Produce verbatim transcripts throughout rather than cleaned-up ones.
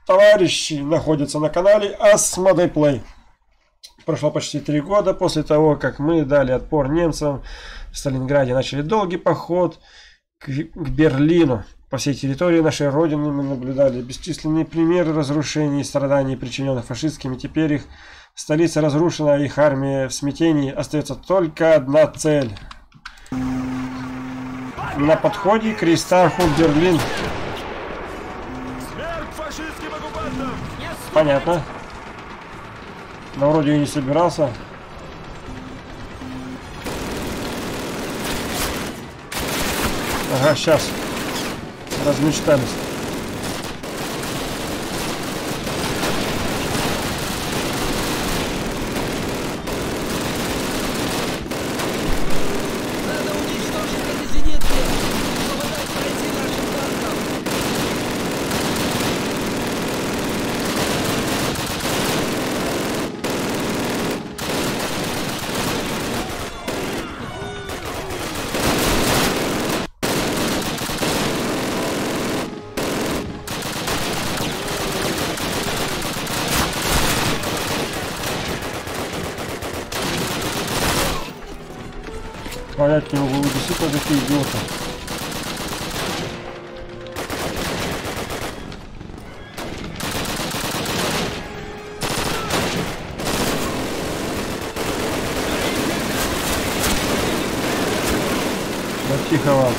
товарищи находятся на канале Asmodee Play. Прошло почти три года после того, как мы дали отпор немцам в Сталинграде, начали долгий поход к, к Берлину. По всей территории нашей родины мы наблюдали бесчисленные примеры разрушений и страданий, причиненных фашистскими. Теперь их столица разрушена, а их армия в смятении. Остается только одна цель. На подходе к Рейхстагу Берлин. Понятно. Но вроде и не собирался. Ага, сейчас. Размечтались. Надо уничтожить эти зенитки, чтобы дать пройти нашим танкам. Понять не могу, вы действительно такие идиоты. Да тихо вам.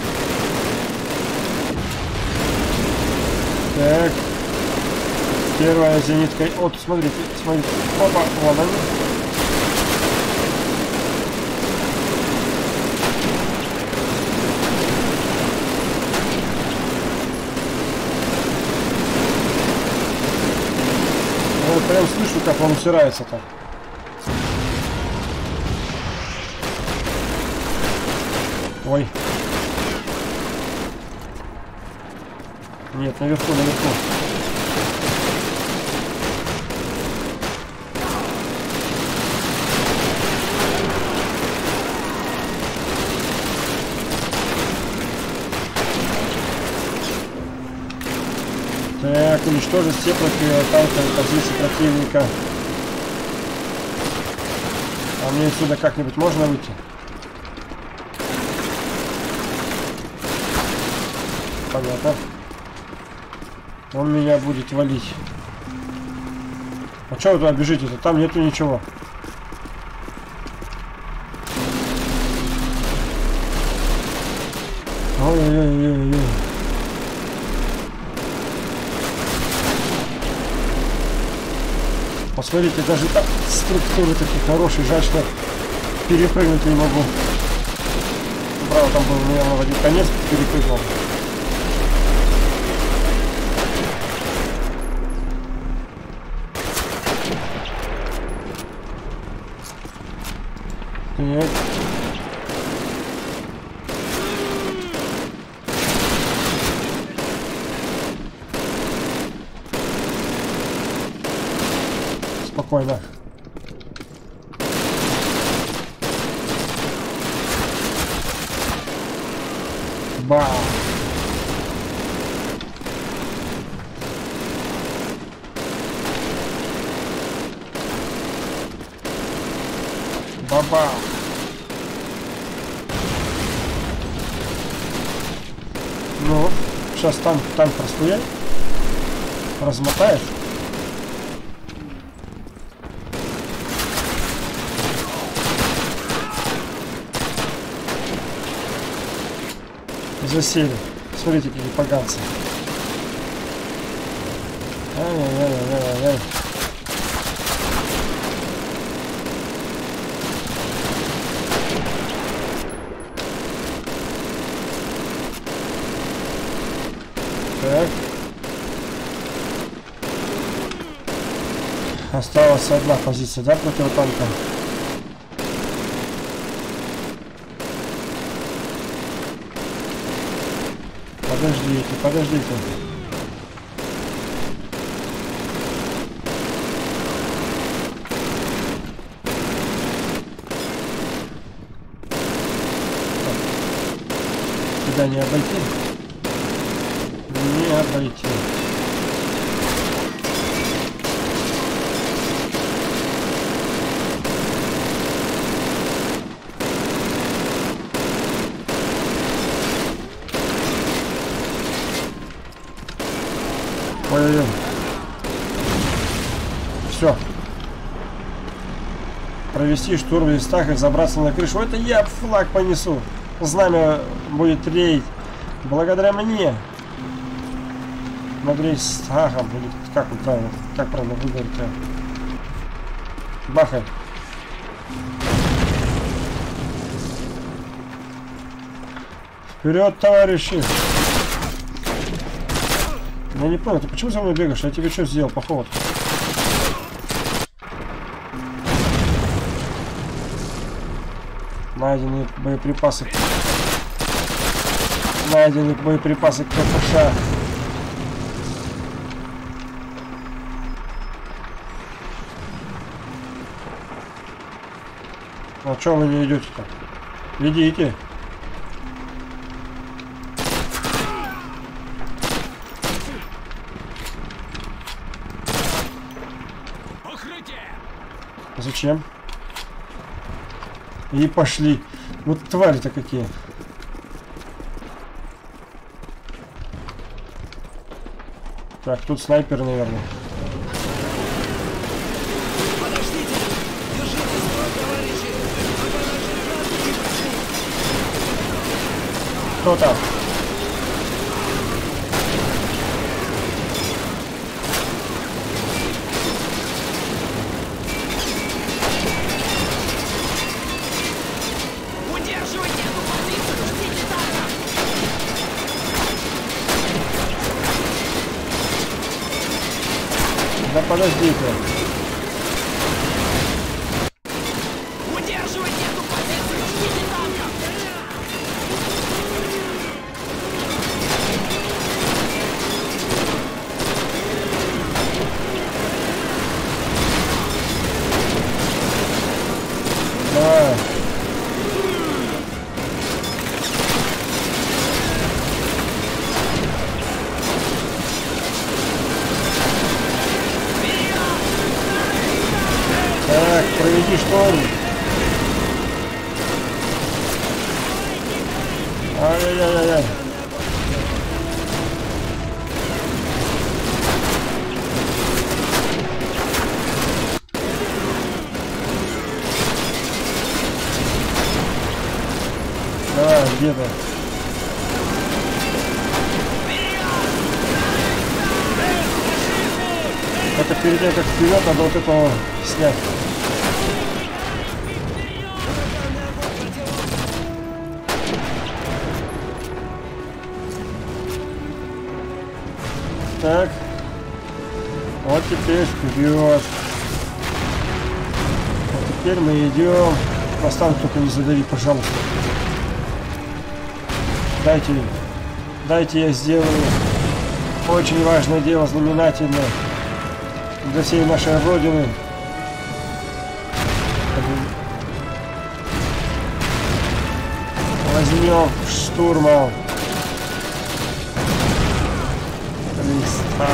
Так. Первая зенитка. Вот, смотрите, смотрите. Опа, вон они. Я прям слышу, как он усирается так. Ой. Нет, наверху, наверху. Так, уничтожить все противотанковые позиции противника. А мне отсюда как-нибудь можно выйти? Понятно. Он меня будет валить. А что вы туда бежите-то? Там нету ничего. Ой-ой-ой-ой-ой. Посмотрите, даже так структуры такие хорошие. Жаль, что перепрыгнуть не могу. Браво, там был, наверное, в один конец перепрыгнул. Нет. Спокойно. Бам! Баба! Ну, сейчас танк, танк расхуяй, размотает. Засели. Смотрите, какие поганцы. Ай-яй-яй-яй-яй. Так. Осталась одна позиция, да, против танка? Подождите, подождите. Сюда не обойти. Не обойти. Ой-ой-ой. Все. Провести штурм листах и забраться на крышу. Это я флаг понесу. Знамя будет рейд. Благодаря мне. Над рейхстагом будет. Как правильно? Как правильно выговорить-то? Бахай. Вперед, товарищи! Я не понял, ты почему за мной бегаешь? Я тебе что сделал, поход? Найдены боеприпасы. Найдены боеприпасы к ППШ. А что вы не идете-то? Идите. Зачем? И пошли. Вот твари-то какие. Так, тут снайпер, наверное. Подождите! Держите строй, товарищи! Кто там? Удерживайте эту позицию! Ждите танка! Да подождите. Удерживайте эту позицию! Ждите танка! Давай. Так, проведи шторм. Ай-яй-яй-яй. Давай, где-то. Только перед тем, как вперед, надо вот этого снять. Так. Вот теперь вперед. Вот теперь мы идем. Поставь, только не задави, пожалуйста. Дайте, дайте я сделаю очень важное дело, знаменательное для всей нашей Родины. Возьмем штурмом листа.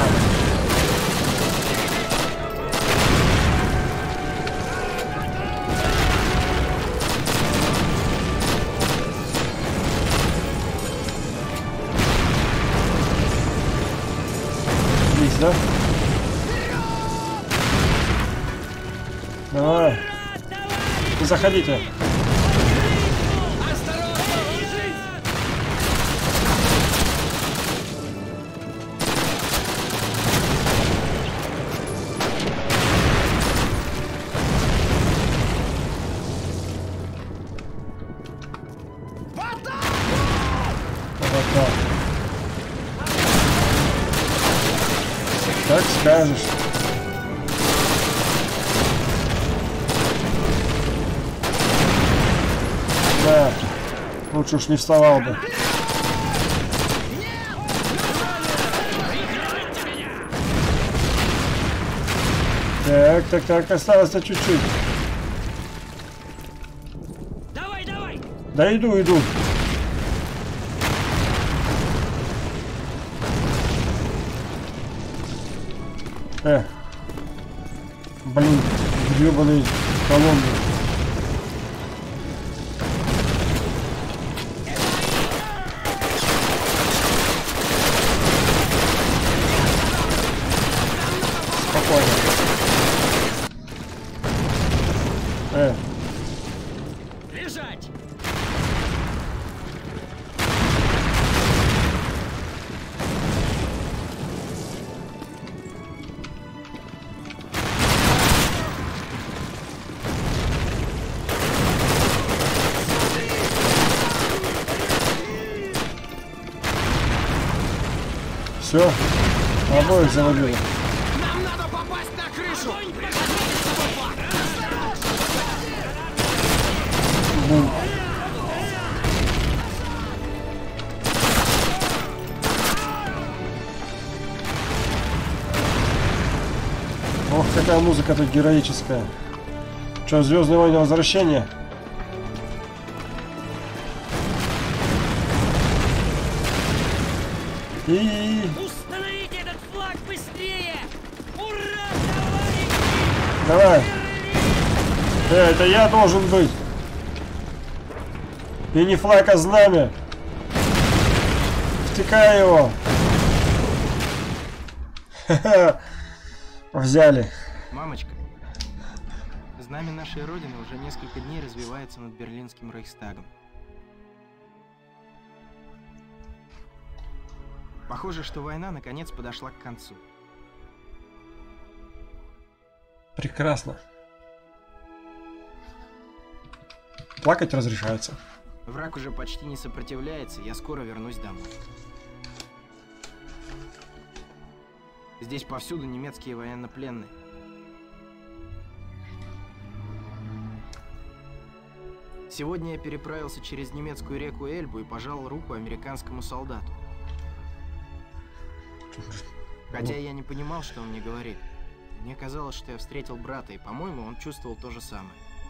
Здесь, да? Давай. Не заходите. Как скажешь. Да, лучше уж не вставал бы. Так, так, так, осталось-то чуть-чуть. Давай, давай! Да иду, иду. Эх. Блин, гребаный колонны. Бежать! Все, обоих завалили. Нам надо попасть на крышу! Бум. Ох, какая музыка тут героическая. Что, Звездные войны возвращение? И Установите этот флаг быстрее! Ура, товарищи! давай. Э, это я должен быть. И не флаг, а знамя. Втыкай его. Ха-ха. Взяли. Мамочка, знамя нашей Родины уже несколько дней развивается над Берлинским Рейхстагом. Похоже, что война наконец подошла к концу. Прекрасно. Плакать разрешается. Враг уже почти не сопротивляется, я скоро вернусь домой. Здесь повсюду немецкие военнопленные. Сегодня я переправился через немецкую реку Эльбу и пожал руку американскому солдату. Хотя я не понимал, что он мне говорит. Мне казалось, что я встретил брата, и, по-моему, он чувствовал то же самое.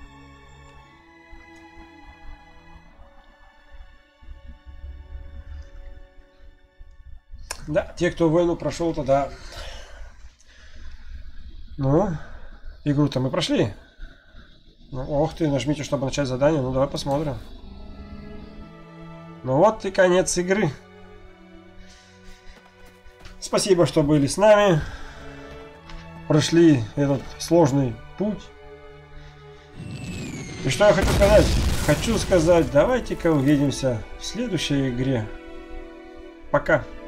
Да, те, кто войну прошел, тогда... Ну, игру-то мы прошли. Ну, ох ты, нажмите, чтобы начать задание. Ну, давай посмотрим. Ну вот и конец игры. Спасибо, что были с нами. Прошли этот сложный путь. И что я хочу сказать? Хочу сказать, давайте-ка увидимся в следующей игре. Пока.